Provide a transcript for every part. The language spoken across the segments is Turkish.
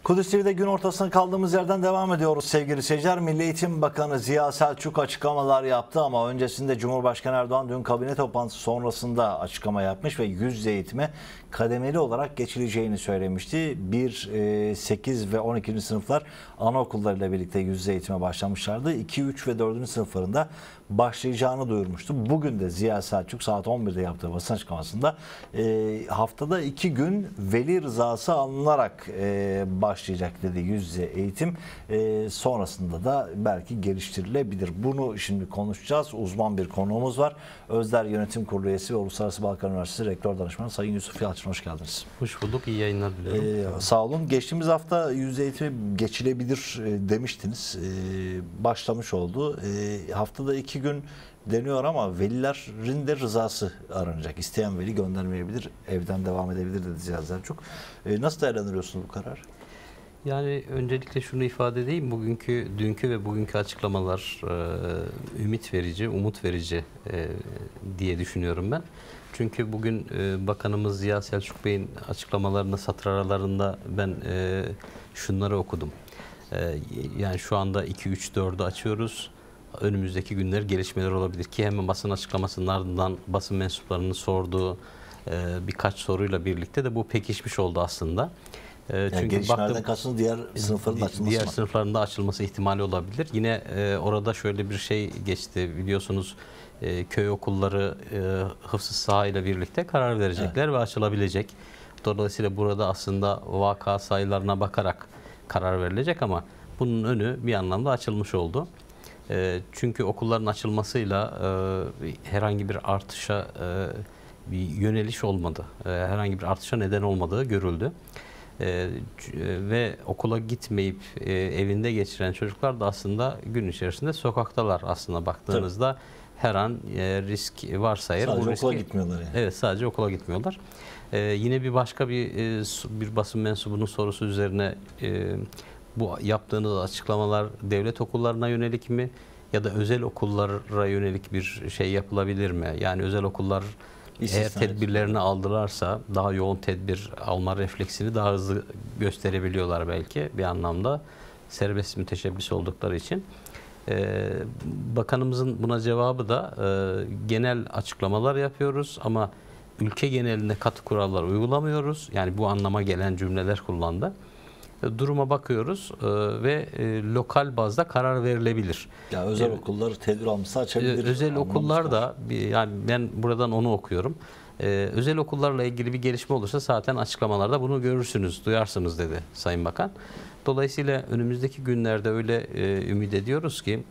Kudüs TV'de gün ortasına kaldığımız yerden devam ediyoruz sevgili seyirciler. Milli Eğitim Bakanı Ziya Selçuk açıklamalar yaptı ama öncesinde Cumhurbaşkanı Erdoğan dün kabine toplantısı sonrasında açıklama yapmış ve yüz yüze eğitime kademeli olarak geçileceğini söylemişti. 1, 8 ve 12. sınıflar anaokullarıyla birlikte yüz yüze eğitime başlamışlardı. 2, 3 ve 4. sınıflarında başlayacağını duyurmuştu. Bugün de Ziya Selçuk saat 11'de yaptığı basın açıklamasında haftada 2 gün veli rızası alınarak başlayacak dedi yüz yüze eğitim. Sonrasında da belki geliştirilebilir. Bunu şimdi konuşacağız. Uzman bir konuğumuz var. Özder Yönetim Kurulu üyesi ve Uluslararası Balkan Üniversitesi Rektör Danışmanı Sayın Yusuf Yalçın. Hoş geldiniz. Hoş bulduk. İyi yayınlar diliyorum. Sağ olun. Geçtiğimiz hafta yüz yüze eğitime geçilebilir demiştiniz. Başlamış oldu. Haftada 2 gün deniyor ama velilerin de rızası aranacak. İsteyen veli göndermeyebilir, evden devam edebilir dedi Ziya Selçuk. Nasıl değerlendiriyorsunuz bu karar? Yani öncelikle şunu ifade edeyim. Dünkü ve bugünkü açıklamalar ümit verici, umut verici diye düşünüyorum ben. Çünkü bugün Bakanımız Ziya Selçuk Bey'in açıklamalarında satır aralarında ben şunları okudum. Yani şu anda 2, 3, 4'ü açıyoruz. Önümüzdeki günler gelişmeler olabilir ki hemen basın açıklamasının ardından basın mensuplarının sorduğu birkaç soruyla birlikte de bu pekişmiş oldu aslında. Çünkü gelişmelerden kastınız diğer sınıfların açılması diğer sınıfların da açılması ihtimali olabilir. Yine orada şöyle bir şey geçti biliyorsunuz, köy okulları hıfzı saha ile birlikte karar verecekler ve açılabilecek. Dolayısıyla burada aslında vaka sayılarına bakarak karar verilecek ama bunun önü bir anlamda açılmış oldu. Çünkü okulların açılmasıyla herhangi bir artışa bir yöneliş olmadı. Herhangi bir artışa neden olmadığı görüldü. Ve okula gitmeyip evinde geçiren çocuklar da aslında gün içerisinde sokaktalar aslında baktığınızda. Tabii. Her an risk varsa eğer sadece okula gitmiyorlar yani. Evet, sadece okula gitmiyorlar. Yine bir başka bir basın mensubunun sorusu üzerine bu yaptığınız açıklamalar devlet okullarına yönelik mi ya da özel okullara yönelik bir şey yapılabilir mi? Yani özel okullar eğer tedbirlerini aldılarsa daha yoğun tedbir alma refleksini daha hızlı gösterebiliyorlar belki bir anlamda serbest müteşebbis oldukları için. Bakanımızın buna cevabı da genel açıklamalar yapıyoruz ama ülke genelinde katı kurallar uygulamıyoruz. Yani bu anlama gelen cümleler kullandı. Duruma bakıyoruz ve lokal bazda karar verilebilir. Ya özel okullar tedbir almışsa açabilir. Özel okullar da yani ben buradan onu okuyorum. Özel okullarla ilgili bir gelişme olursa zaten açıklamalarda bunu görürsünüz, duyarsınız dedi Sayın Bakan. Dolayısıyla önümüzdeki günlerde öyle ümit ediyoruz ki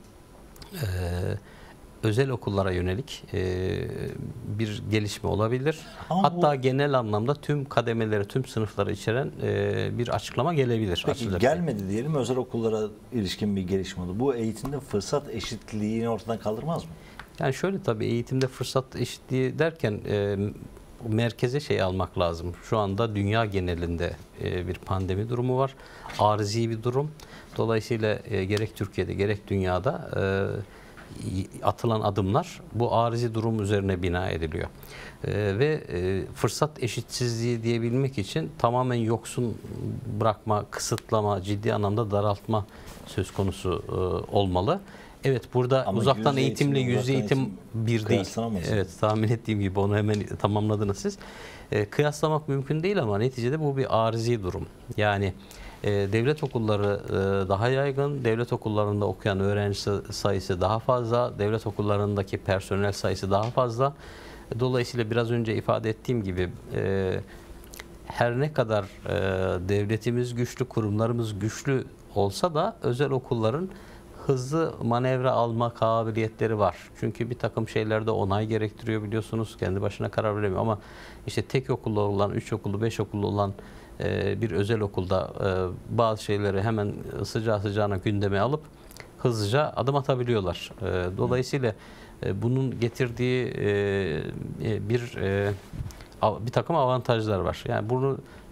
özel okullara yönelik bir gelişme olabilir. Ama hatta genel anlamda tüm kademeleri, tüm sınıfları içeren bir açıklama gelebilir. Peki gelmedi diyelim, özel okullara ilişkin bir gelişme oldu. Bu eğitimde fırsat eşitliğini ortadan kaldırmaz mı? Yani şöyle, tabii eğitimde fırsat eşitliği derken merkeze şey almak lazım. Şu anda dünya genelinde bir pandemi durumu var. Arızi bir durum. Dolayısıyla gerek Türkiye'de gerek dünyada atılan adımlar bu arızi durum üzerine bina ediliyor. Ve fırsat eşitsizliği diyebilmek için tamamen yoksun bırakma, kısıtlama, ciddi anlamda daraltma söz konusu olmalı. Evet, burada ama uzaktan eğitimle yüz eğitim bir değil. Evet, tahmin ettiğim gibi onu hemen tamamladınız siz. Kıyaslamak mümkün değil ama neticede bu bir arızi durum. Yani devlet okulları daha yaygın, devlet okullarında okuyan öğrenci sayısı daha fazla, devlet okullarındaki personel sayısı daha fazla. Dolayısıyla biraz önce ifade ettiğim gibi her ne kadar devletimiz güçlü, kurumlarımız güçlü olsa da özel okulların hızlı manevra alma kabiliyetleri var. Çünkü bir takım şeylerde onay gerektiriyor biliyorsunuz. Kendi başına karar veremiyor ama işte tek okullu olan, 3 okullu, 5 okullu olan bir özel okulda bazı şeyleri hemen sıcağına gündeme alıp hızlıca adım atabiliyorlar. Dolayısıyla bunun getirdiği bir takım avantajlar var. Yani bunu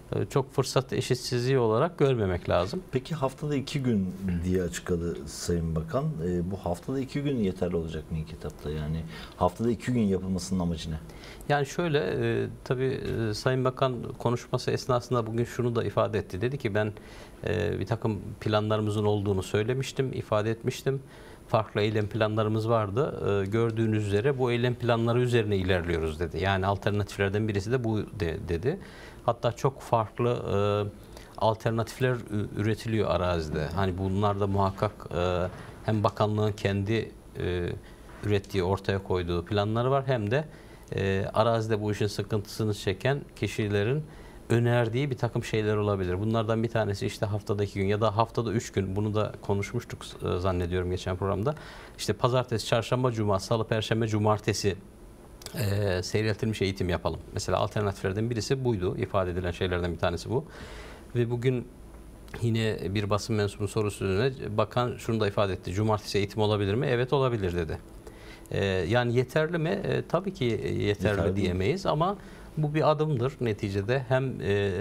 çok fırsat eşitsizliği olarak görmemek lazım. Peki haftada 2 gün diye açıkladı Sayın Bakan. Bu haftada 2 gün yeterli olacak mı ilk etapta? Yani haftada 2 gün yapılmasının amacı ne? Yani şöyle, tabii Sayın Bakan konuşması esnasında bugün şunu da ifade etti. Dedi ki ben bir takım planlarımızın olduğunu söylemiştim, ifade etmiştim. Farklı eylem planlarımız vardı. Gördüğünüz üzere bu eylem planları üzerine ilerliyoruz dedi. Yani alternatiflerden birisi de bu dedi. Hatta çok farklı alternatifler üretiliyor arazide. Hani bunlar da muhakkak hem bakanlığın kendi ürettiği, ortaya koyduğu planları var, hem de arazide bu işin sıkıntısını çeken kişilerin önerdiği bir takım şeyler olabilir. Bunlardan bir tanesi işte haftada 2 gün ya da haftada 3 gün. Bunu da konuşmuştuk zannediyorum geçen programda. İşte pazartesi, çarşamba, cuma, salı, perşembe, cumartesi seyreltilmiş eğitim yapalım. Mesela alternatiflerden birisi buydu. İfade edilen şeylerden bir tanesi bu. Ve bugün yine bir basın mensubunun sorusu üzerine bakan şunu da ifade etti. Cumartesi eğitim olabilir mi? Evet, olabilir dedi. Yani yeterli mi? Tabii ki yeterli diyemeyiz ama bu bir adımdır neticede. Hem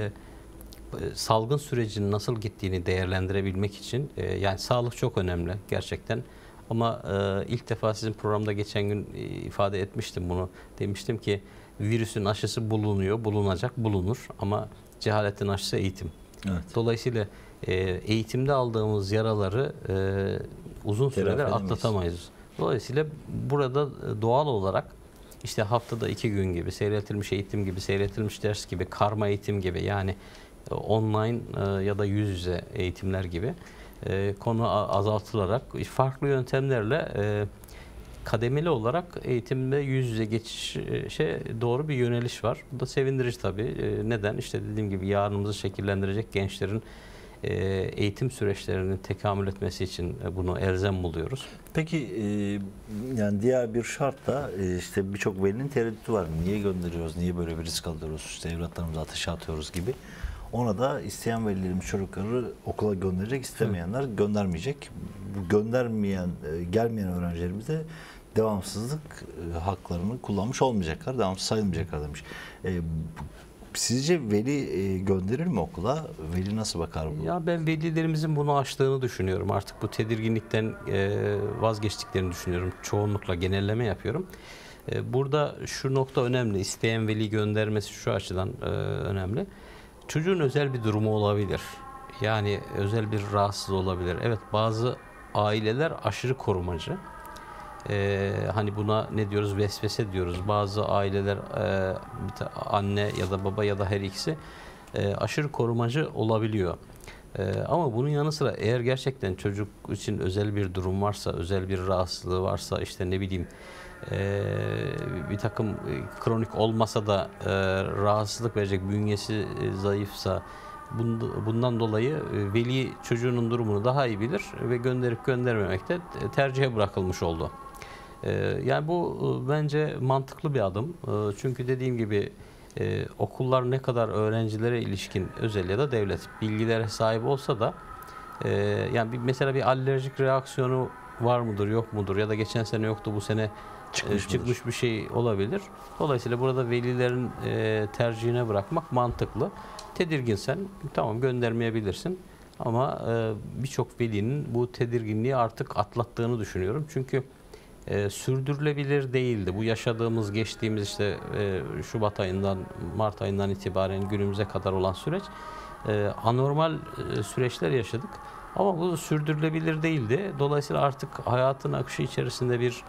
salgın sürecinin nasıl gittiğini değerlendirebilmek için, yani sağlık çok önemli gerçekten. Ama ilk defa sizin programda geçen gün ifade etmiştim bunu. Demiştim ki virüsün aşısı bulunuyor, bulunacak, bulunur ama cehaletin aşısı eğitim. Evet. Dolayısıyla eğitimde aldığımız yaraları uzun süreler atlatamayız. Dolayısıyla burada doğal olarak işte haftada 2 gün gibi, seyretilmiş eğitim gibi, seyretilmiş ders gibi, karma eğitim gibi, yani online ya da yüz yüze eğitimler gibi konu azaltılarak farklı yöntemlerle kademeli olarak eğitimde yüz yüze geçişe doğru bir yöneliş var. Bu da sevindirici tabii. Neden? İşte dediğim gibi yarınımızı şekillendirecek gençlerin eğitim süreçlerinin tekamül etmesi için bunu elzem buluyoruz. Peki yani diğer bir şart da işte birçok velinin tereddütü var. Niye gönderiyoruz? Niye böyle bir risk alıyoruz? İşte evlatlarımızı ateşe atıyoruz gibi. Ona da isteyen velilerimiz çocukları okula gönderecek, istemeyenler göndermeyecek. Bu göndermeyen, gelmeyen öğrencilerimiz de devamsızlık haklarını kullanmış olmayacaklar, devamsız sayılmayacaklar demiş. Sizce veli gönderir mi okula? Veli nasıl bakar bu? Ya ben velilerimizin bunu aştığını düşünüyorum. Artık bu tedirginlikten vazgeçtiklerini düşünüyorum. Çoğunlukla genelleme yapıyorum. Burada şu nokta önemli. İsteyen veli göndermesi şu açıdan önemli. Çocuğun özel bir durumu olabilir. Yani özel bir rahatsızlığı olabilir. Evet, bazı aileler aşırı korumacı. Hani buna ne diyoruz? Vesvese diyoruz. Bazı aileler anne ya da baba ya da her ikisi aşırı korumacı olabiliyor. Ama bunun yanı sıra eğer gerçekten çocuk için özel bir durum varsa, özel bir rahatsızlığı varsa, işte ne bileyim bir takım kronik olmasa da rahatsızlık verecek, bünyesi zayıfsa, bundan dolayı veli çocuğunun durumunu daha iyi bilir ve gönderip göndermemek de tercihe bırakılmış oldu. Yani bu bence mantıklı bir adım. Çünkü dediğim gibi okullar ne kadar öğrencilere ilişkin, özel ya da devlet, bilgilere sahip olsa da yani mesela bir alerjik reaksiyonu var mıdır, yok mudur, ya da geçen sene yoktu, bu sene çıkmış bir şey olabilir. Dolayısıyla burada velilerin tercihine bırakmak mantıklı. Tedirginsen tamam, göndermeyebilirsin. Ama birçok velinin bu tedirginliği artık atlattığını düşünüyorum. Çünkü sürdürülebilir değildi. Bu yaşadığımız, geçtiğimiz işte Şubat ayından, Mart ayından itibaren günümüze kadar olan süreç anormal süreçler yaşadık. Ama bu sürdürülebilir değildi. Dolayısıyla artık hayatın akışı içerisinde bir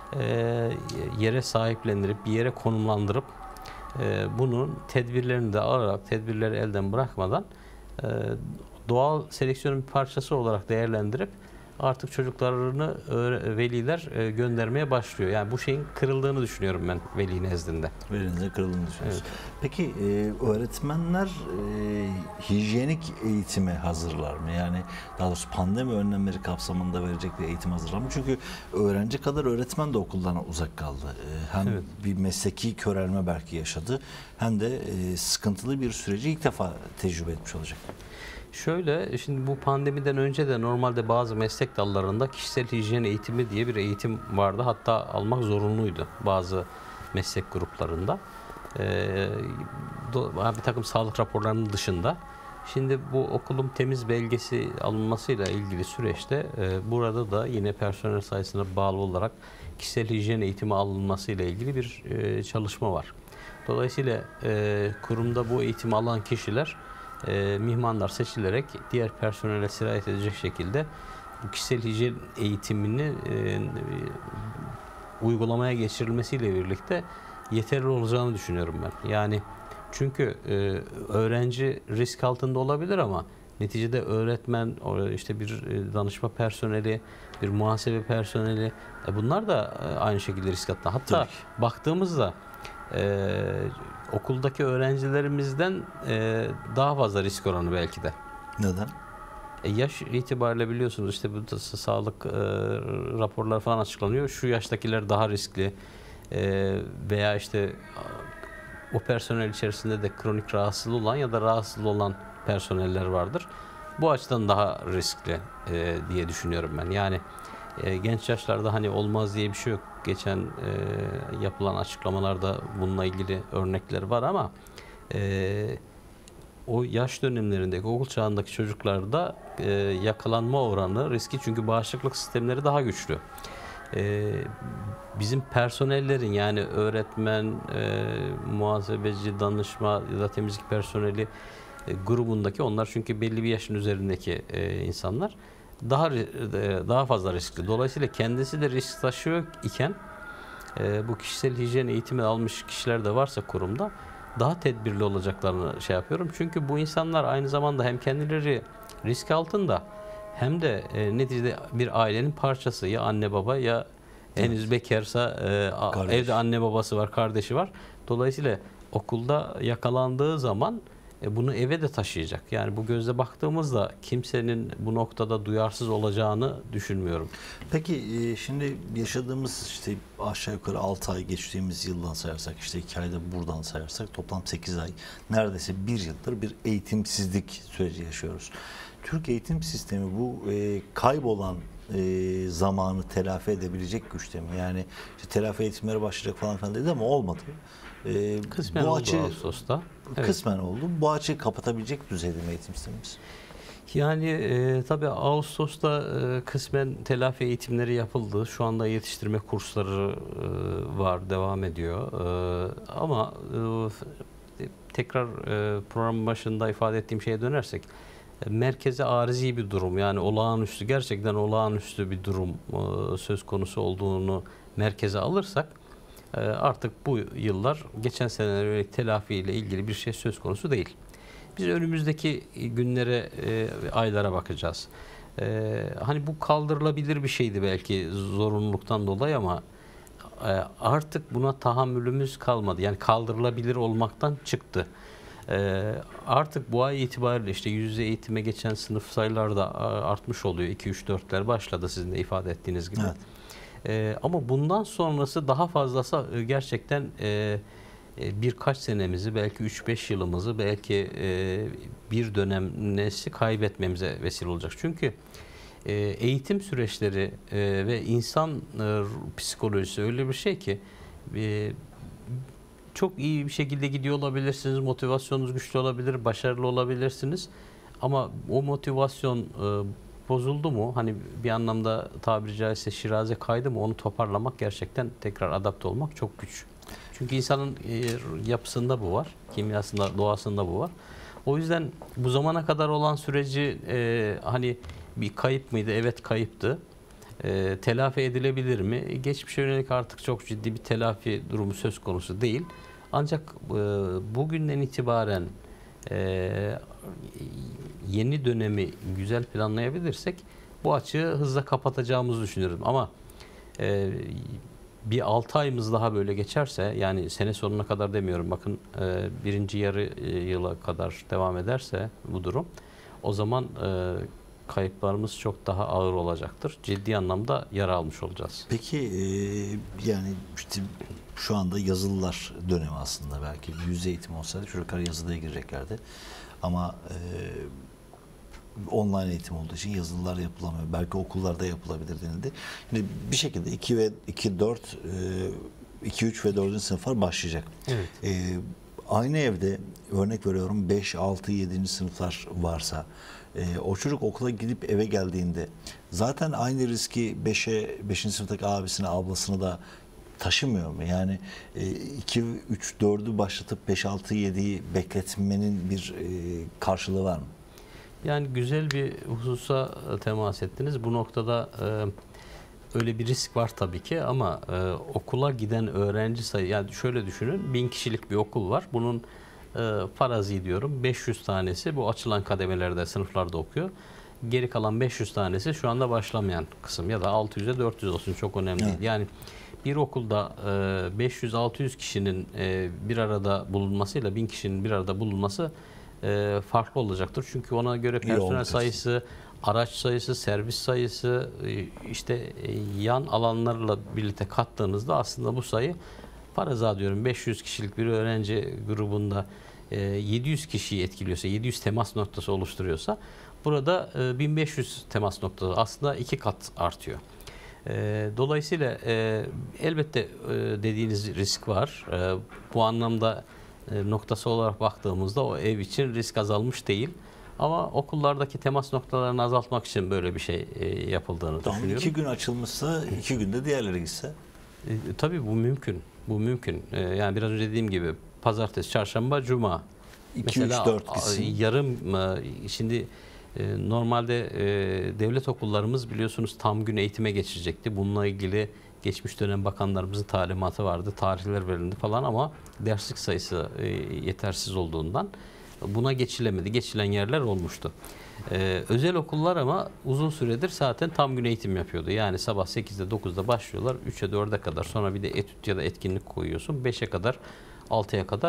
yere sahiplendirip, bir yere konumlandırıp bunun tedbirlerini de alarak, tedbirleri elden bırakmadan doğal seleksiyonun bir parçası olarak değerlendirip artık çocuklarını veliler göndermeye başlıyor. Yani bu şeyin kırıldığını düşünüyorum ben veli nezdinde. Velinizin kırıldığını düşünüyorsunuz. Evet. Peki öğretmenler hijyenik eğitime hazırlar mı? Yani daha doğrusu pandemi önlemleri kapsamında verecekleri eğitim hazırlar mı? Çünkü öğrenci kadar öğretmen de okuldan uzak kaldı. Hem evet, bir mesleki körelme belki yaşadı, hem de sıkıntılı bir süreci ilk defa tecrübe etmiş olacak. Şöyle, şimdi bu pandemiden önce de normalde bazı meslek dallarında kişisel hijyen eğitimi diye bir eğitim vardı. Hatta almak zorunluydu bazı meslek gruplarında. Bir takım sağlık raporlarının dışında. Şimdi bu okulun temiz belgesi alınmasıyla ilgili süreçte burada da yine personel sayısına bağlı olarak kişisel hijyen eğitimi alınmasıyla ilgili bir çalışma var. Dolayısıyla kurumda bu eğitimi alan kişiler, mihmanlar seçilerek diğer personele sirayet edecek şekilde bu kişisel hijyen eğitimini uygulamaya geçirilmesiyle birlikte yeterli olacağını düşünüyorum ben. Yani çünkü öğrenci risk altında olabilir ama neticede öğretmen, işte bir danışma personeli, bir muhasebe personeli, bunlar da aynı şekilde risk altında. Hatta baktığımızda okuldaki öğrencilerimizden daha fazla risk oranı belki de. Neden? Yaş itibariyle biliyorsunuz işte bu sağlık raporları falan açıklanıyor. Şu yaştakiler daha riskli veya işte o personel içerisinde de kronik rahatsızlığı olan ya da rahatsızlığı olan personeller vardır. Bu açıdan daha riskli diye düşünüyorum ben. Yani genç yaşlarda hani olmaz diye bir şey yok. Geçen yapılan açıklamalarda bununla ilgili örnekler var ama o yaş dönemlerindeki okul çağındaki çocuklarda yakalanma oranı riski, çünkü bağışıklık sistemleri daha güçlü. Bizim personellerin, yani öğretmen, muhasebeci, danışma ya da temizlik personeli grubundaki, onlar çünkü belli bir yaşın üzerindeki insanlar daha fazla riskli. Dolayısıyla kendisi de risk taşıyor iken bu kişisel hijyen eğitimi almış kişiler de varsa kurumda daha tedbirli olacaklarını yapıyorum. Çünkü bu insanlar aynı zamanda hem kendileri risk altında hem de neticede bir ailenin parçası. Ya anne baba, ya henüz bekarsa evde anne babası var, kardeşi var. Dolayısıyla okulda yakalandığı zaman bunu eve de taşıyacak. Yani bu gözle baktığımızda kimsenin bu noktada duyarsız olacağını düşünmüyorum. Peki şimdi yaşadığımız işte aşağı yukarı 6 ay, geçtiğimiz yıldan sayarsak, işte 2 ayda buradan sayarsak toplam 8 ay, neredeyse 1 yıldır bir eğitimsizlik süreci yaşıyoruz. Türk eğitim sistemi bu kaybolan zamanı telafi edebilecek güçte mi? Yani işte telafi eğitimleri başlayacak falan filan dedi ama olmadı. Kısmen bu oldu açı, Ağustos'ta. Kısmen oldu. Bu açıyı kapatabilecek düzeyde mi eğitim sistemimiz? Yani tabii Ağustos'ta kısmen telafi eğitimleri yapıldı. Şu anda yetiştirme kursları var, devam ediyor. Ama tekrar programın başında ifade ettiğim şeye dönersek, merkeze arızi bir durum, yani olağanüstü, gerçekten olağanüstü bir durum söz konusu olduğunu merkeze alırsak artık bu yıllar geçen seneler öyle telafi ile ilgili bir şey söz konusu değil. Biz önümüzdeki günlere, aylara bakacağız. Hani bu kaldırılabilir bir şeydi belki zorunluluktan dolayı ama artık buna tahammülümüz kalmadı. Yani kaldırılabilir olmaktan çıktı. Artık bu ay itibariyle işte yüz yüze eğitime geçen sınıf sayıları da artmış oluyor. 2-3-4'ler başladı sizin de ifade ettiğiniz gibi. Evet. Ama bundan sonrası daha fazlası gerçekten birkaç senemizi, belki 3-5 yılımızı, belki bir dönem nesli kaybetmemize vesile olacak. Çünkü eğitim süreçleri ve insan psikolojisi öyle bir şey ki çok iyi bir şekilde gidiyor olabilirsiniz, motivasyonunuz güçlü olabilir, başarılı olabilirsiniz. Ama o motivasyon bozuldu mu, hani bir anlamda tabiri caizse şiraze kaydı mı, onu toparlamak, gerçekten tekrar adapte olmak çok güç. Çünkü insanın yapısında bu var, kimyasında, doğasında bu var. O yüzden bu zamana kadar olan süreci hani bir kayıp mıydı? Evet, kayıptı. Telafi edilebilir mi? Geçmişe yönelik artık çok ciddi bir telafi durumu söz konusu değil. Ancak bugünden itibaren yeni dönemi güzel planlayabilirsek bu açığı hızla kapatacağımızı düşünüyorum. Ama bir 6 ayımız daha böyle geçerse, yani sene sonuna kadar demiyorum, bakın birinci yarı yıla kadar devam ederse bu durum, o zaman kayıplarımız çok daha ağır olacaktır. Ciddi anlamda yara almış olacağız. Peki yani işte şu anda yazılılar dönemi aslında, belki yüz eğitim olsaydı çocuklar yazılıya gireceklerdi. Ama online eğitim olduğu için yazılılar yapılamıyor. Belki okullarda yapılabilir denildi. Yani bir şekilde 2 ve 2-4 2, 3 ve 4. sınıflar başlayacak. Evet. Aynı evde örnek veriyorum 5, 6, 7. sınıflar varsa o çocuk okula gidip eve geldiğinde zaten aynı riski 5. sınıftaki abisine, ablasını da taşımıyor mu? Yani 2, 3, 4'ü başlatıp 5, 6, 7'yi bekletmenin bir karşılığı var mı? Yani güzel bir hususa temas ettiniz. Bu noktada öyle bir risk var tabii ki ama okula giden öğrenci sayı, yani şöyle düşünün, 1000 kişilik bir okul var. Bunun farazi diyorum 500 tanesi bu açılan kademelerde, sınıflarda okuyor. Geri kalan 500 tanesi şu anda başlamayan kısım ya da 600'e 400 olsun, çok önemli değil. Yani bir okulda 500-600 kişinin bir arada bulunmasıyla 1000 kişinin bir arada bulunması farklı olacaktır. Çünkü ona göre personel sayısı, araç sayısı, servis sayısı, işte yan alanlarla birlikte kattığınızda aslında bu sayı, faraza diyorum 500 kişilik bir öğrenci grubunda 700 kişiyi etkiliyorsa, 700 temas noktası oluşturuyorsa burada 1500 temas noktası aslında 2 kat artıyor. Dolayısıyla elbette dediğiniz risk var. Bu anlamda noktası olarak baktığımızda o ev için risk azalmış değil. Ama okullardaki temas noktalarını azaltmak için böyle bir şey yapıldığını düşünüyorum. 2 gün açılmışsa 2 günde diğerleri gitse? Tabii bu mümkün. Bu mümkün. Yani biraz önce dediğim gibi pazartesi, çarşamba, cuma. 2, 3, 4 gitsin. Yarım, şimdi normalde devlet okullarımız biliyorsunuz tam gün eğitime geçecekti. Bununla ilgili geçmiş dönem bakanlarımızın talimatı vardı. Tarihler verildi falan ama derslik sayısı yetersiz olduğundan buna geçilemedi. Geçilen yerler olmuştu. Özel okullar ama uzun süredir zaten tam gün eğitim yapıyordu. Yani sabah 8'de 9'da başlıyorlar. 3'e 4'e kadar, sonra bir de etüt ya da etkinlik koyuyorsun. 5'e kadar, 6'ya kadar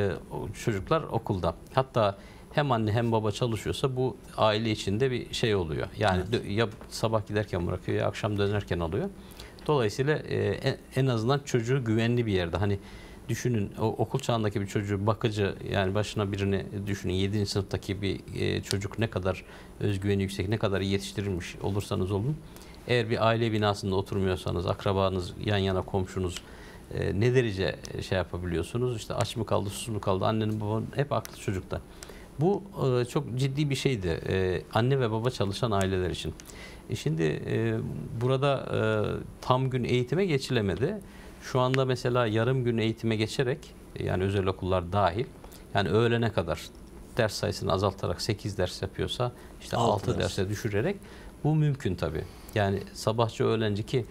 çocuklar okulda. Hatta hem anne hem baba çalışıyorsa bu aile içinde bir şey oluyor. Yani ya sabah giderken bırakıyor ya akşam dönerken alıyor. Dolayısıyla en azından çocuğu güvenli bir yerde. Hani düşünün, okul çağındaki bir çocuğu bakıcı, yani başına birini düşünün, 7. sınıftaki bir çocuk ne kadar özgüveni yüksek, ne kadar iyi yetiştirilmiş olursanız olun. Eğer bir aile binasında oturmuyorsanız, akrabanız, yan yana komşunuz ne derece şey yapabiliyorsunuz? İşte aç mı kaldı, susuz mu kaldı, annenin babanın hep aklı çocukta. Bu çok ciddi bir şeydi anne ve baba çalışan aileler için. Şimdi burada tam gün eğitime geçilemedi. Şu anda mesela yarım gün eğitime geçerek, yani özel okullar dahil, yani öğlene kadar ders sayısını azaltarak 8 ders yapıyorsa işte 6 derse düşürerek bu mümkün tabii. Yani sabahçı öğlenci ki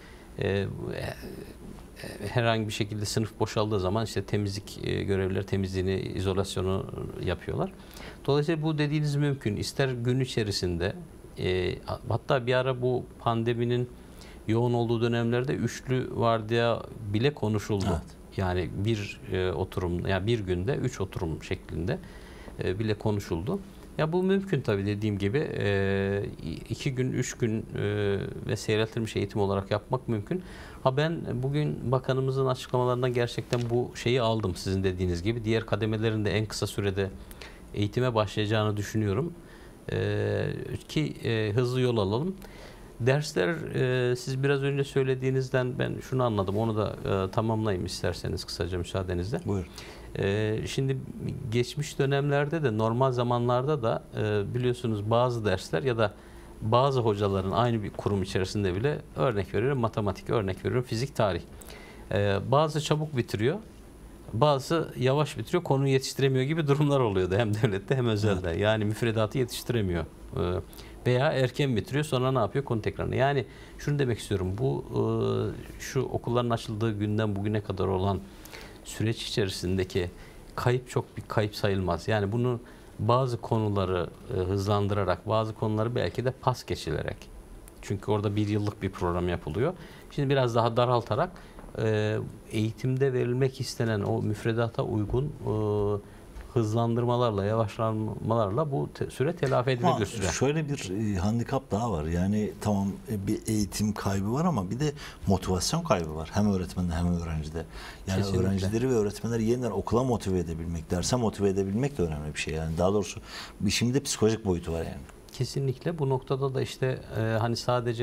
herhangi bir şekilde sınıf boşaldığı zaman işte temizlik görevlileri temizliğini, izolasyonu yapıyorlar. Dolayısıyla bu dediğiniz mümkün. İster gün içerisinde, hatta bir ara bu pandeminin yoğun olduğu dönemlerde üçlü vardiya bile konuşuldu. Evet. Yani bir oturum, yani bir günde 3 oturum şeklinde bile konuşuldu. Ya bu mümkün tabii, dediğim gibi 2 gün, 3 gün ve seyreltilmiş eğitim olarak yapmak mümkün. Ben bugün bakanımızın açıklamalarından gerçekten bu şeyi aldım, sizin dediğiniz gibi. Diğer kademelerin de en kısa sürede eğitime başlayacağını düşünüyorum. Ki hızlı yol alalım. Dersler, siz biraz önce söylediğinizden ben şunu anladım. Onu da tamamlayayım isterseniz kısaca, müsaadenizle. Buyur. Şimdi geçmiş dönemlerde de, normal zamanlarda da biliyorsunuz bazı dersler ya da bazı hocaların aynı bir kurum içerisinde bile, örnek veriyorum matematik, örnek veriyorum fizik, tarih. Bazı çabuk bitiriyor, bazı yavaş bitiriyor, konuyu yetiştiremiyor gibi durumlar oluyordu hem devlette hem özelde. Yani müfredatı yetiştiremiyor. Veya erken bitiriyor, sonra ne yapıyor? Konu tekrarını. Yani şunu demek istiyorum. Bu şu okulların açıldığı günden bugüne kadar olan süreç içerisindeki kayıp çok bir kayıp sayılmaz. Yani bunu bazı konuları hızlandırarak, bazı konuları belki de pas geçilerek. Çünkü orada bir yıllık bir program yapılıyor. Şimdi biraz daha daraltarak eğitimde verilmek istenen o müfredata uygun hızlandırmalarla, yavaşlamalarla bu süre telafi edilebilir süre. Şöyle bir handikap daha var. Yani tamam, bir eğitim kaybı var ama bir de motivasyon kaybı var. Hem öğretmende hem öğrencide. Yani kesinlikle. Öğrencileri ve öğretmenleri yeniden okula motive edebilmek, derse motive edebilmek de önemli bir şey. Yani daha doğrusu bir şimdi de psikolojik boyutu var yani. Kesinlikle bu noktada da işte hani sadece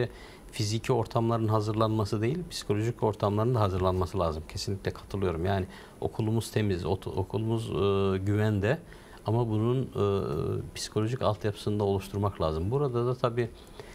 fiziki ortamların hazırlanması değil, psikolojik ortamların da hazırlanması lazım. Kesinlikle katılıyorum. Yani okulumuz temiz, okulumuz güvende ama bunun psikolojik altyapısını da oluşturmak lazım. Burada da tabii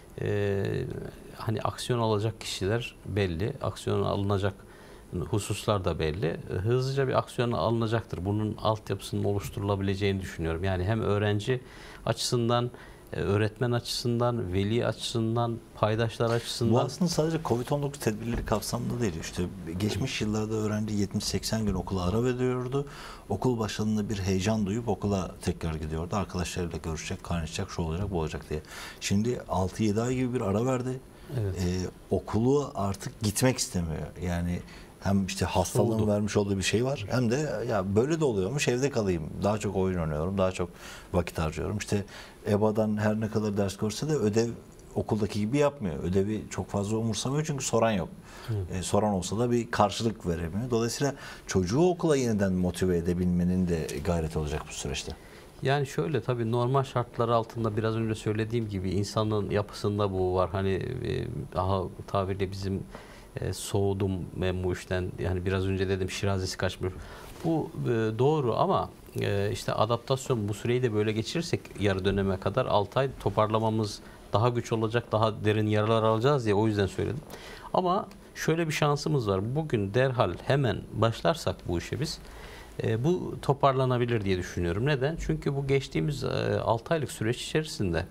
hani aksiyon alacak kişiler belli, aksiyon alınacak hususlar da belli. Hızlıca bir aksiyon alınacaktır. Bunun altyapısının oluşturulabileceğini düşünüyorum. Yani hem öğrenci açısından, öğretmen açısından, veli açısından, paydaşlar Bu açısından. aslında sadece Covid-19 tedbirleri kapsamında değil. İşte geçmiş yıllarda öğrenci 70-80 gün okula ara veriyordu. Okul başladığında bir heyecan duyup okula tekrar gidiyordu. Arkadaşlarıyla görüşecek, kaynaşacak, şu olacak, bu olacak diye. Şimdi 6-7 ay gibi bir ara verdi. Evet. Okulu artık gitmek istemiyor. Yani hem işte hastalığın Oldu. vermiş olduğu bir şey var, hem de ya böyle de oluyormuş, evde kalayım. Daha çok oyun oynuyorum, daha çok vakit harcıyorum. İşte EBA'dan her ne kadar ders görse de ödev okuldaki gibi yapmıyor. Ödevi çok fazla umursamıyor çünkü soran yok. Soran olsa da bir karşılık veremiyor. Dolayısıyla çocuğu okula yeniden motive edebilmenin de gayreti olacak bu süreçte. Yani şöyle, tabii normal şartlar altında biraz önce söylediğim gibi insanın yapısında bu var. Hani daha tabirle bizim soğudum ben bu işten. Yani biraz önce dedim şirazesi kaçmış. Bu doğru ama işte adaptasyon, bu süreyi de böyle geçirirsek yarı döneme kadar 6 ay toparlamamız daha güç olacak, daha derin yaralar alacağız diye o yüzden söyledim. Ama şöyle bir şansımız var. Bugün derhal hemen başlarsak bu işe biz, bu toparlanabilir diye düşünüyorum. Neden? Çünkü bu geçtiğimiz 6 aylık süreç içerisinde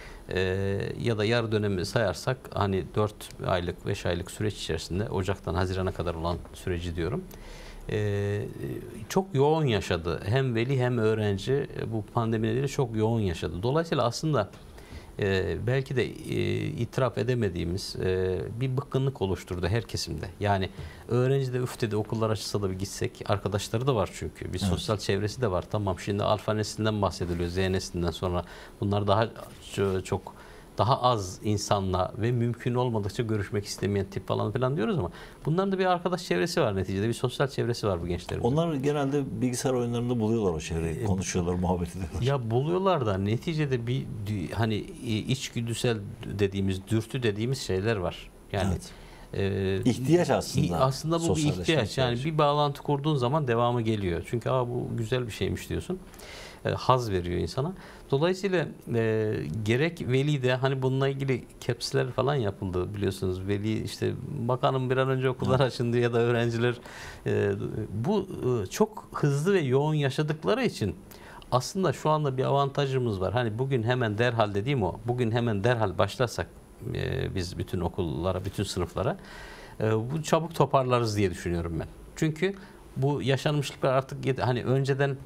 ya da yarı dönemi sayarsak hani 4 aylık, 5 aylık süreç içerisinde Ocak'tan Haziran'a kadar olan süreci diyorum. Çok yoğun yaşadı. Hem veli hem öğrenci bu pandemi nedeniyle çok yoğun yaşadı. Dolayısıyla aslında belki de itiraf edemediğimiz bir bıkkınlık oluşturdu her kesimde. Yani öğrenci de üf dedi, okullar açılsa da bir gitsek. Arkadaşları da var çünkü. Bir sosyal çevresi de var. Tamam, şimdi alfa neslinden bahsediliyor. Z neslinden sonra. Bunlar daha çok daha az insanla ve mümkün olmadıkça görüşmek istemeyen tip falan filan diyoruz ama bunların da bir arkadaş çevresi var neticede. Bir sosyal çevresi var bu gençlerin. Onlar genelde bilgisayar oyunlarında buluyorlar o çevreyi. Konuşuyorlar, muhabbet ediyorlar. Ya buluyorlar da neticede bir hani içgüdüsel dediğimiz, dürtü dediğimiz şeyler var. Yani İhtiyaç aslında. aslında bu bir ihtiyaç. Yani ihtiyacı. bir bağlantı kurduğun zaman devamı geliyor. Çünkü bu güzel bir şeymiş diyorsun. Haz veriyor insana. Dolayısıyla gerek veli de hani bununla ilgili caps'ler falan yapıldı biliyorsunuz. Veli işte bakanım bir an önce okullar açıldı ya da öğrenciler bu çok hızlı ve yoğun yaşadıkları için aslında şu anda bir avantajımız var. Hani bugün hemen derhal dediğim o. Bugün hemen derhal başlarsak biz bütün okullara, bütün sınıflara bu çabuk toparlarız diye düşünüyorum ben. Çünkü bu yaşanmışlıklar artık hani önceden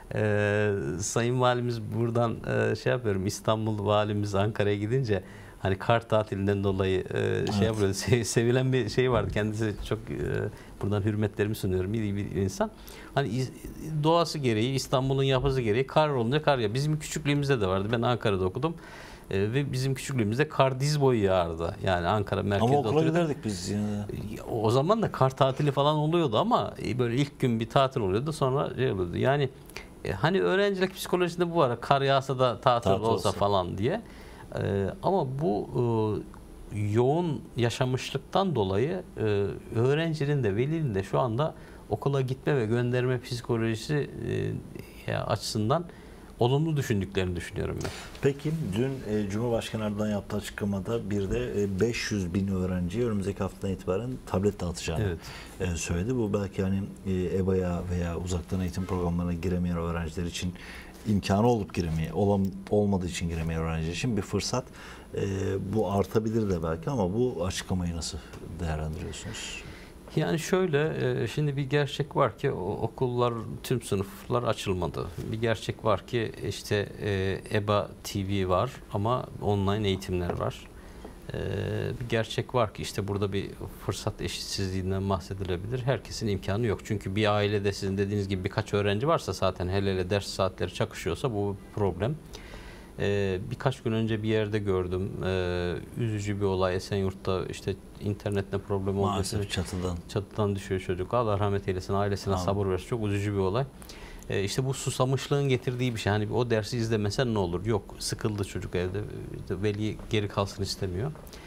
Sayın Valimiz buradan şey yapıyorum, İstanbul Valimiz Ankara'ya gidince hani kar tatilinden dolayı şey yapıyordu, sevilen bir şey vardı. Kendisi çok buradan hürmetlerimi sunuyorum. İyi bir insan. Hani doğası gereği, İstanbul'un yapısı gereği kar olunca kar ya. Bizim küçüklüğümüzde de vardı. Ben Ankara'da okudum. Ve bizim küçüklüğümüzde kar diz boyu yağardı. Yani Ankara merkezde ama okula giderdik biz yine. O zaman da kar tatili falan oluyordu ama böyle ilk gün bir tatil oluyordu, sonra şey oluyordu. Yani hani öğrencilik psikolojisinde bu var. Kar yağsa da tatil olsa falan diye. Ama bu yoğun yaşamışlıktan dolayı öğrencinin de velinin de şu anda okula gitme ve gönderme psikolojisi açısından olumlu düşündüklerini düşünüyorum ben. Peki dün Cumhurbaşkanı Erdoğan yaptığı açıklamada bir de 500 bin öğrenciye önümüzdeki haftadan itibaren tablet dağıtacağını söyledi. Bu belki hani EBA'ya veya uzaktan eğitim programlarına giremeyen öğrenciler için imkanı olup olmadığı için giremeyen öğrenciler için bir fırsat. Bu artabilir de belki ama bu açıklamayı nasıl değerlendiriyorsunuz? Yani şöyle, şimdi bir gerçek var ki okullar, tüm sınıflar açılmadı. Bir gerçek var ki işte EBA TV var ama online eğitimler var. Bir gerçek var ki işte burada bir fırsat eşitsizliğinden bahsedilebilir. Herkesin imkanı yok. Çünkü bir ailede sizin dediğiniz gibi birkaç öğrenci varsa zaten hele ders saatleri çakışıyorsa bu problem. Birkaç gün önce bir yerde gördüm. Üzücü bir olay. Esenyurt'ta işte internetle problem olduğu için çatıdan düşüyor çocuk. Allah rahmet eylesin. Ailesine sabır versin. Çok üzücü bir olay. İşte bu susamışlığın getirdiği bir şey. Hani o dersi izlemesen ne olur? Yok. Sıkıldı çocuk evde. Veli geri kalsın istemiyor.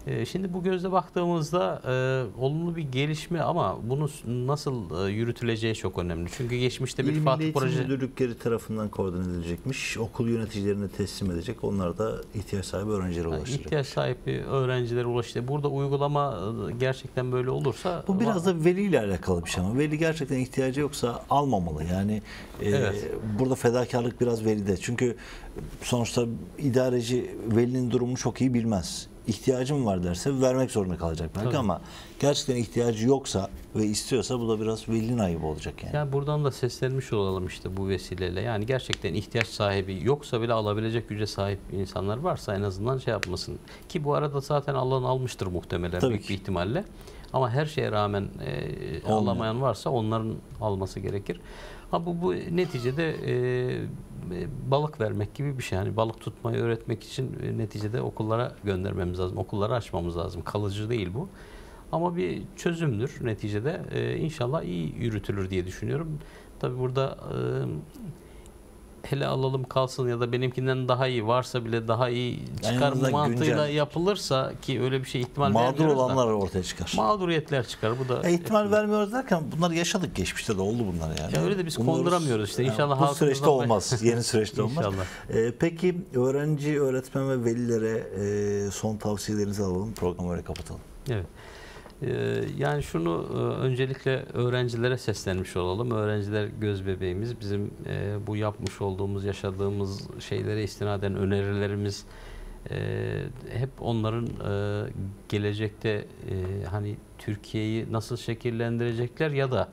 Şimdi bu gözle baktığımızda olumlu bir gelişme ama bunu nasıl yürütüleceği çok önemli. Çünkü geçmişte bir İl Fatih Milli Eğitim Proje... Müdürlükleri tarafından koordine edilecekmiş. Okul yöneticilerine teslim edecek. Onlar da ihtiyaç sahibi öğrencilere ulaştıracak. İhtiyaç sahibi öğrencilere ulaştı. Burada uygulama gerçekten böyle olursa... Bu biraz da veliyle alakalı bir şey ama veli gerçekten ihtiyacı yoksa almamalı. Yani Evet. burada fedakarlık biraz velide. Çünkü sonuçta idareci velinin durumunu çok iyi bilmez. İhtiyacım var derse vermek zorunda kalacak belki Tabii. ama gerçekten ihtiyacı yoksa ve istiyorsa bu da biraz velinin ayıbı olacak yani. Yani buradan da seslenmiş olalım işte bu vesileyle. Yani gerçekten ihtiyaç sahibi yoksa bile alabilecek güce sahip insanlar varsa en azından şey yapmasın. Ki bu arada zaten Allah'ın almıştır muhtemelen Tabii büyük ki. bir ihtimalle. Ama her şeye rağmen alamayan varsa onların alması gerekir. Ha bu neticede balık vermek gibi bir şey. Yani balık tutmayı öğretmek için neticede okullara göndermemiz lazım. Okulları açmamız lazım. Kalıcı değil bu. Ama bir çözümdür neticede. İnşallah iyi yürütülür diye düşünüyorum. Tabii burada hele alalım kalsın ya da benimkinden daha iyi varsa bile daha iyi çıkar azından mantığıyla güncel. yapılırsa ki öyle bir şey ihtimal Mağdur vermiyoruz da olanlar ortaya çıkar. mağduriyetler çıkar. Bu da İhtimal vermiyoruz derken bunları yaşadık, geçmişte de oldu bunlar yani. Ya öyle de biz Bunları- konduramıyoruz işte. İnşallah bu halkımızdan- süreçte olmaz. Yeni süreçte olmaz. İnşallah. Peki öğrenci, öğretmen ve velilere son tavsiyelerinizi alalım. Programı öyle kapatalım. Evet. Yani şunu öncelikle öğrencilere seslenmiş olalım. Öğrenciler göz bebeğimiz. Bizim bu yapmış olduğumuz, yaşadığımız şeylere istinaden önerilerimiz hep onların gelecekte hani Türkiye'yi nasıl şekillendirecekler ya da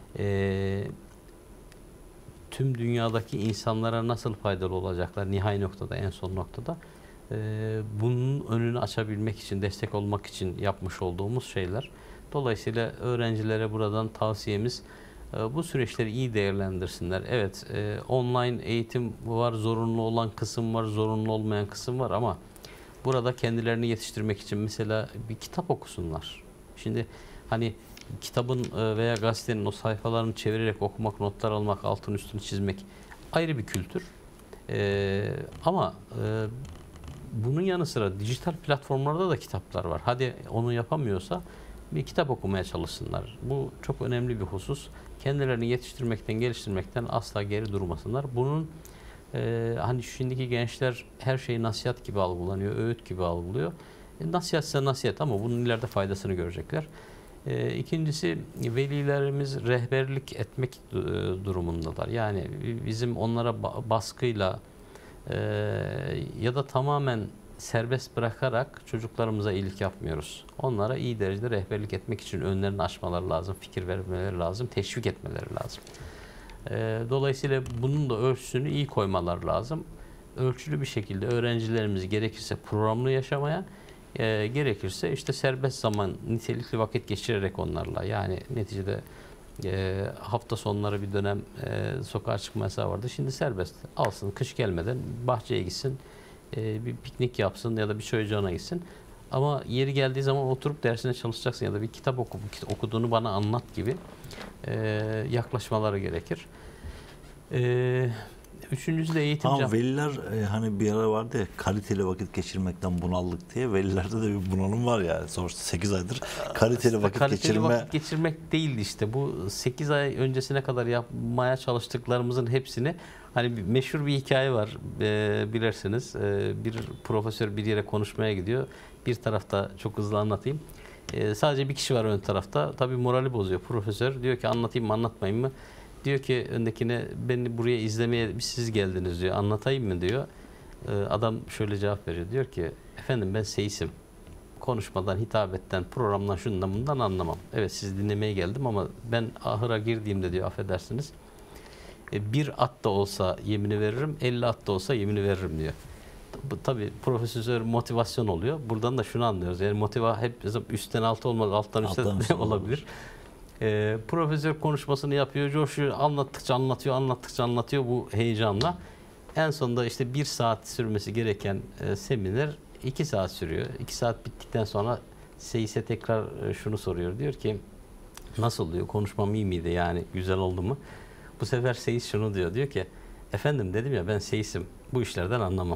tüm dünyadaki insanlara nasıl faydalı olacaklar nihai noktada, en son noktada. Bunun önünü açabilmek için, destek olmak için yapmış olduğumuz şeyler. Dolayısıyla öğrencilere buradan tavsiyemiz bu süreçleri iyi değerlendirsinler. Evet, online eğitim var, zorunlu olan kısım var, zorunlu olmayan kısım var ama burada kendilerini yetiştirmek için mesela bir kitap okusunlar. Şimdi hani kitabın veya gazetenin o sayfalarını çevirerek okumak, notlar almak, altın üstünü çizmek ayrı bir kültür. Ama bunun yanı sıra dijital platformlarda da kitaplar var. Hadi onu yapamıyorsa bir kitap okumaya çalışsınlar. Bu çok önemli bir husus. Kendilerini yetiştirmekten, geliştirmekten asla geri durmasınlar. Bunun hani şimdiki gençler her şeyi nasihat gibi algılanıyor, öğüt gibi algılıyor. Nasihatse nasihat ama bunun ileride faydasını görecekler. İkincisi velilerimiz rehberlik etmek durumundalar. Yani bizim onlara baskıyla ya da tamamen serbest bırakarak çocuklarımıza iyilik yapmıyoruz. Onlara iyi derecede rehberlik etmek için önlerini açmaları lazım, fikir vermeleri lazım, teşvik etmeleri lazım. Dolayısıyla bunun da ölçüsünü iyi koymaları lazım. Ölçülü bir şekilde öğrencilerimizi gerekirse programlı yaşamaya, gerekirse işte serbest zaman, nitelikli vakit geçirerek onlarla, yani neticede hafta sonları bir dönem sokağa çıkma yasağı vardı. Şimdi serbest. Alsın, kış gelmeden bahçeye gitsin, bir piknik yapsın ya da bir çay ocağına gitsin. Ama yeri geldiği zaman oturup dersine çalışacaksın ya da bir kitap okuduğunu bana anlat gibi yaklaşmaları gerekir. Üçüncüsü de eğitim. Ama veliler hani bir ara vardı ya, kaliteli vakit geçirmekten bunaldık diye, velilerde de bir bunalım var yani. Sonuçta 8 aydır kaliteli vakit geçirmek değildi işte. Bu 8 ay öncesine kadar yapmaya çalıştıklarımızın hepsini, hani meşhur bir hikaye var bilirsiniz. Bir profesör bir yere konuşmaya gidiyor. Bir tarafta, çok hızlı anlatayım. Sadece bir kişi var ön tarafta. Tabii morali bozuyor profesör. Diyor ki anlatayım mı anlatmayayım mı? Diyor ki öndekine, beni buraya izlemeye siz geldiniz diyor. Anlatayım mı diyor. Adam şöyle cevap veriyor. Diyor ki efendim ben seisim. Konuşmadan, hitabetten, programdan, şundan bundan anlamam. Evet sizi dinlemeye geldim ama ben ahıra girdiğimde diyor, affedersiniz, bir at da olsa yemini veririm, 50 at da olsa yemini veririm diyor. Bu tabii profesör motivasyon oluyor. Buradan da şunu anlıyoruz. Yani hep üstten alta olmaz, alttan üstten olabilir. Profesör konuşmasını yapıyor, coşuyor, anlattıkça anlatıyor bu heyecanla. En sonunda işte 1 saat sürmesi gereken seminer 2 saat sürüyor. 2 saat bittikten sonra seyise tekrar şunu soruyor. Diyor ki nasıl diyor, konuşmam iyi miydi, yani güzel oldu mu? Bu sefer seyis şunu diyor. Diyor ki efendim dedim ya, ben seisim, bu işlerden anlamam.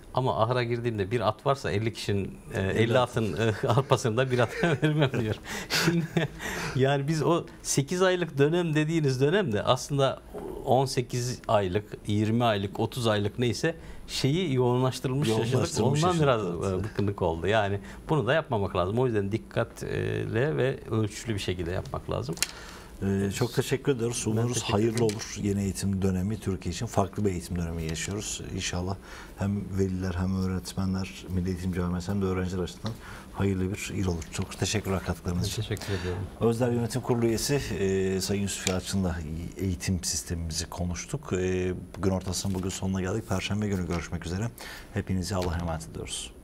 Ama ahıra girdiğimde bir at varsa 50 kişinin 50 atın arpasında bir at vermem diyor. Şimdi yani biz o 8 aylık dönem dediğiniz dönemde aslında 18 aylık, 20 aylık, 30 aylık neyse şeyi yoğunlaştırılmış yaşadık. Ondan biraz bıkkınlık oldu. Yani bunu da yapmamak lazım. O yüzden dikkatle ve ölçülü bir şekilde yapmak lazım. Çok teşekkür ediyoruz. Umarız hayırlı olur. Yeni eğitim dönemi Türkiye için farklı bir eğitim dönemi yaşıyoruz. İnşallah hem veliler hem öğretmenler, Milli Eğitim Camiası hem de öğrenciler açısından hayırlı bir yıl olur. Çok teşekkürler katkılarınız için. Teşekkür ediyorum. Özdağ Yönetim Kurulu üyesi Sayın Yusuf Yalçın'la eğitim sistemimizi konuştuk. Gün ortasının bugün sonuna geldik. Perşembe günü görüşmek üzere. Hepinizi Allah'a emanet ediyoruz.